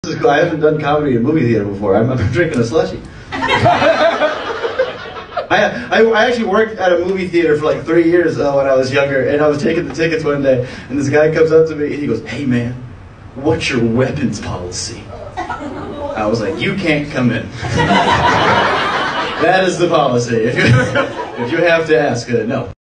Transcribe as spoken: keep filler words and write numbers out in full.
This is cool. I haven't done comedy in movie theater before. I'm, I'm drinking a slushie. I, I, I actually worked at a movie theater for like three years uh, when I was younger, and I was taking the tickets one day, and this guy comes up to me and he goes, "Hey man, what's your weapons policy?" I was like, "You can't come in." That is the policy. If you, if you have to ask, uh, no.